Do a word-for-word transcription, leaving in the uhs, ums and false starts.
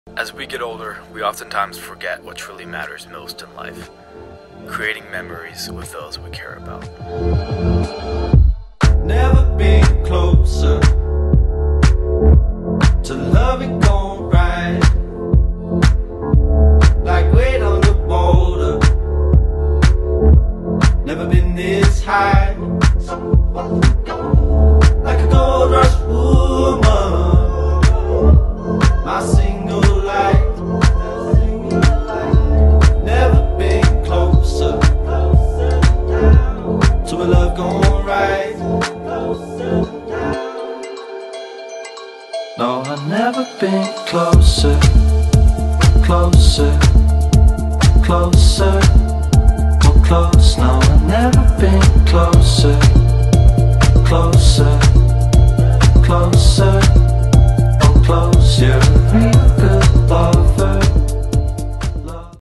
As we get older, we oftentimes forget what truly matters most in life, creating memories with those we care about. Never been closer to loving gone right, like weight on the boulder. Never been this high, like a gold rush woman. My single light, never been closer to a love gone right. No, I've never been closer, closer, closer, or close. No, I've never been closer, closer, closer, or close. You're a real good